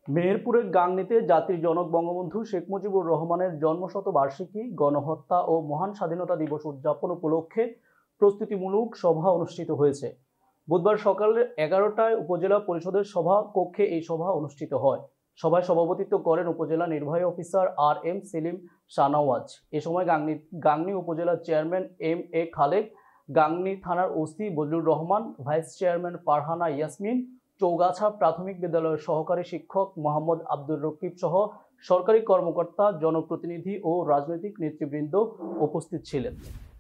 মেহেরপুরের গাংনীতে জাতির জনক বঙ্গবন্ধু শেখ মুজিবুর রহমানের জন্মশতবার্ষিকী, গণহত্যা ও মহান স্বাধীনতা দিবস উদযাপন উপলক্ষে প্রস্তুতিমূলক সভা অনুষ্ঠিত হয়েছে। বুধবার সকাল 11টায় উপজেলা পরিষদের সভা কক্ষে এই সভা অনুষ্ঠিত হয়। সভায় সভাপতিত্ব করেন উপজেলা নির্বাহী অফিসার RM সেলিম শাহনওয়াজ। এ সময় গাংনী উপজেলা চেয়ারম্যান MA খালেক, গাংনী থানার OC Bazlur Rahman, vice chairman Farhana Yasmin, Chowgacha প্রাথমিক বিদ্যালয়ের সহকারী শিক্ষক মোহাম্মদ আব্দুর রকিব সহ সরকারি কর্মকর্তা, জনপ্রতিনিধি ও রাজনৈতিক নেতৃবৃন্দ উপস্থিত ছিলেন।